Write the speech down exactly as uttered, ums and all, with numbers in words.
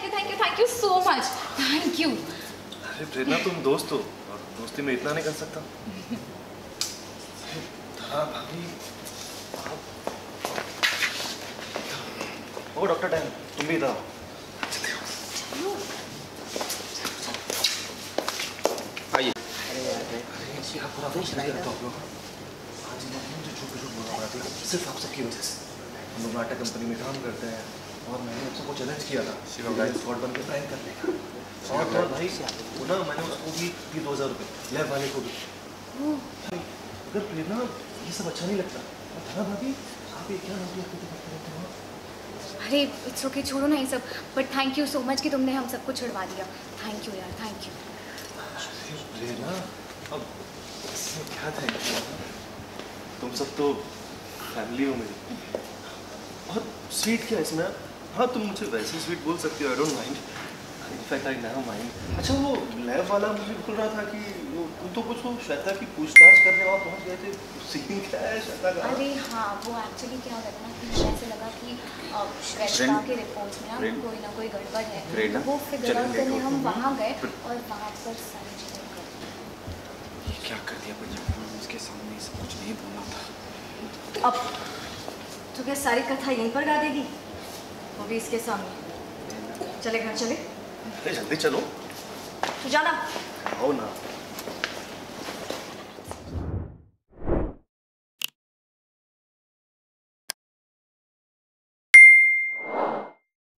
Thank you thank you thank you so much, thank you. अरे प्रेरणा तुम दोस्त हो और दोस्ती में इतना नहीं कर सकता। हाँ भाभी। ओ डॉक्टर टैन, तुम भी इधर। आइए। अरे आप पूरा फोन नहीं करते आप लोग। हाँ जी, मुझे झूठ झूठ बोलना पड़ा था सिर्फ आप सबकी वजह से। हम लोग नाटक कंपनी में काम करते हैं और मैंने आप सबको चैलेंज किया था शिवम स्क्वाड बन के प्रैंक करने का। और तो भाई वो ना मैंने उसको भी दी दो हज़ार रुपये लैब वाले को भी। अगर प्रेरणा ये सब अच्छा नहीं लगता ना भाभी, आप ये क्या नौकरी करते रहते हो? अरे इट्स ओके, छोड़ो ना ये सब, but thank you so much कि तुमने हम सबको छुड़वा दिया। थैंक यू यार, थैंक यू। प्रेरणा अब इसमें क्या थैंक यू, तुम सब तो फैमिली हो मेरी। और स्वीट क्या इसमें? हाँ तुम मुझे वैसे स्वीट बोल सकती हो, I don't mind, in fact I never mind. अच्छा वो लैब वाला मुझे बोल रहा था कि वो तुम तो कुछ वो श्वेता की पूछताछ करने वहाँ पहुँच गए थे, सीन क्या है श्वेता का? अरे हाँ, वो एक्चुअली क्या होता है ना कि मुझे ऐसे लगा कि श्वेता के रिपोर्ट्स में ना कोई ना कोई गड़बड़ है, तो वो फिगर आउट करने हम वहाँ गए और वहाँ पर सारी चीज़ें कर क्या कर दिया पंजाब, उसके सामने सब कुछ नहीं बोलना था। अब तो क्या सारी कथा यहीं पर गा देगी, वो भी इसके सामने? चले घर चले। जल्दी चलो। तू जाना। आओ ना।